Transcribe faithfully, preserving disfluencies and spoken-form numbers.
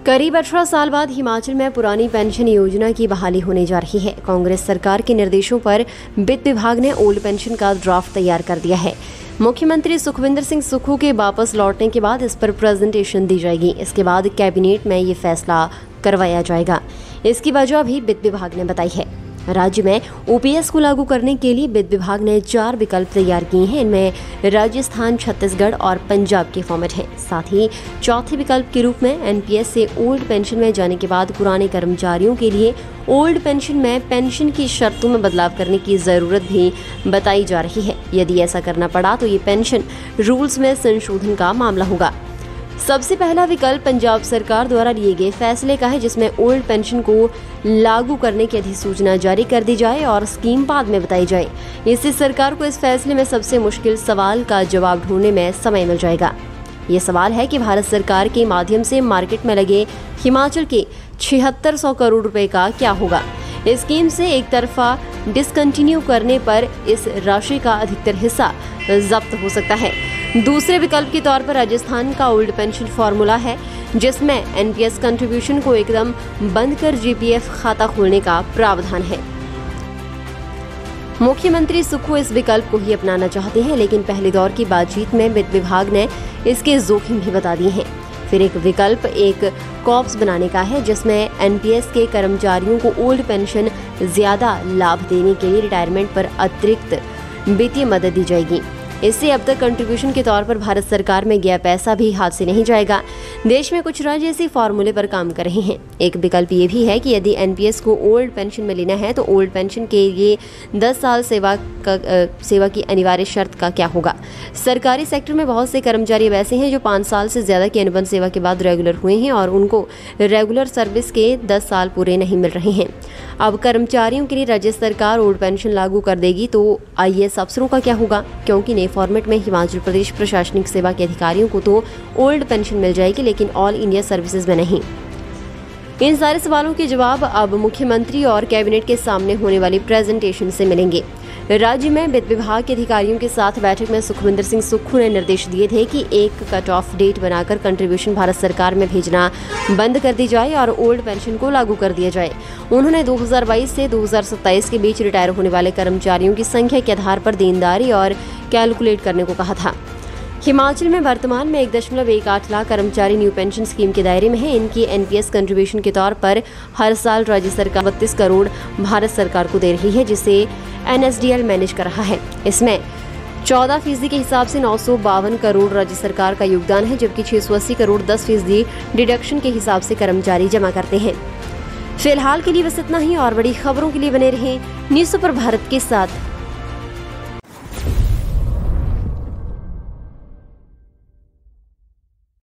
करीब अठारह साल बाद हिमाचल में पुरानी पेंशन योजना की बहाली होने जा रही है। कांग्रेस सरकार के निर्देशों पर वित्त विभाग ने ओल्ड पेंशन का ड्राफ्ट तैयार कर दिया है। मुख्यमंत्री सुखविंदर सिंह सुक्खू के वापस लौटने के बाद इस पर प्रेजेंटेशन दी जाएगी। इसके बाद कैबिनेट में ये फैसला करवाया जाएगा। इसकी वजह भी वित्त विभाग ने बताई है। राज्य में ओपीएस को लागू करने के लिए वित्त विभाग ने चार विकल्प तैयार किए हैं। इनमें राजस्थान, छत्तीसगढ़ और पंजाब के फॉर्मेट हैं। साथ ही चौथे विकल्प के रूप में एनपीएस से ओल्ड पेंशन में जाने के बाद पुराने कर्मचारियों के लिए ओल्ड पेंशन में पेंशन की शर्तों में बदलाव करने की जरूरत भी बताई जा रही है। यदि ऐसा करना पड़ा तो ये पेंशन रूल्स में संशोधन का मामला होगा। सबसे पहला विकल्प पंजाब सरकार द्वारा लिए गए फैसले का है, जिसमें ओल्ड पेंशन को लागू करने की अधिसूचना जारी कर दी जाए और स्कीम बाद में बताई जाए। इससे सरकार को इस फैसले में सबसे मुश्किल सवाल का जवाब ढूंढने में समय मिल जाएगा। ये सवाल है कि भारत सरकार के माध्यम से मार्केट में लगे हिमाचल के छिहत्तर सौ करोड़ रुपए का क्या होगा। इस स्कीम से एक तरफा डिसकंटिन्यू करने पर इस राशि का अधिकतर हिस्सा जब्त हो सकता है। दूसरे विकल्प के तौर पर राजस्थान का ओल्ड पेंशन फॉर्मूला है, जिसमें एनपीएस कंट्रीब्यूशन को एकदम बंद कर जीपीएफ खाता खोलने का प्रावधान है। मुख्यमंत्री सुक्खू इस विकल्प को ही अपनाना चाहते हैं, लेकिन पहले दौर की बातचीत में वित्त विभाग ने इसके जोखिम भी बता दिए हैं। फिर एक विकल्प एक कॉर्प्स बनाने का है, जिसमें एनपीएस के कर्मचारियों को ओल्ड पेंशन ज्यादा लाभ देने के लिए रिटायरमेंट पर अतिरिक्त वित्तीय मदद दी जाएगी। इससे अब तक कंट्रीब्यूशन के तौर पर भारत सरकार में गया पैसा भी हाथ से नहीं जाएगा। देश में कुछ राज्य इसी फॉर्मूले पर काम कर रहे हैं। एक विकल्प ये भी है कि यदि एनपीएस को ओल्ड पेंशन में लेना है तो ओल्ड पेंशन के लिए दस साल सेवा का आ, सेवा की अनिवार्य शर्त का क्या होगा। सरकारी सेक्टर में बहुत से कर्मचारी वैसे हैं जो पाँच साल से ज्यादा की अनुबंध सेवा के बाद रेगुलर हुए हैं और उनको रेगुलर सर्विस के दस साल पूरे नहीं मिल रहे हैं। अब कर्मचारियों के लिए राज्य सरकार ओल्ड पेंशन लागू कर देगी तो आईएएस अफसरों का क्या होगा, क्योंकि नए फॉर्मेट में हिमाचल प्रदेश प्रशासनिक सेवा के अधिकारियों को तो ओल्ड पेंशन मिल जाएगी, लेकिन ऑल इंडिया सर्विसेज में नहीं। इन सारे सवालों के जवाब अब मुख्यमंत्री और कैबिनेट के सामने होने वाली प्रेजेंटेशन से मिलेंगे। राज्य में वित्त विभाग के अधिकारियों के साथ बैठक में सुखविंदर सिंह सुक्खू ने निर्देश दिए थे कि एक कट ऑफ डेट बनाकर कंट्रीब्यूशन भारत सरकार में भेजना बंद कर दी जाए और ओल्ड पेंशन को लागू कर दिया जाए। उन्होंने दो हज़ार बाईस से दो हज़ार सत्ताईस के बीच रिटायर होने वाले कर्मचारियों की संख्या के आधार पर देनदारी और कैलकुलेट करने को कहा था। हिमाचल में वर्तमान में एक दशमलव एक आठ लाख कर्मचारी न्यू पेंशन स्कीम के दायरे में हैं। इनकी एनपीएस कंट्रीब्यूशन के तौर पर हर साल राज्य सरकार बत्तीस करोड़ भारत सरकार को दे रही है, जिसे एनएसडीएल मैनेज कर रहा है। इसमें चौदह फीसदी के हिसाब से नौ सौ बावन करोड़ राज्य सरकार का योगदान है, जबकि छह सौ अस्सी करोड़ दस फीसदी डिडक्शन के हिसाब से कर्मचारी जमा करते हैं। फिलहाल के लिए बस इतना ही। और बड़ी खबरों के लिए बने रहें न्यूज़ सुपर भारत के साथ।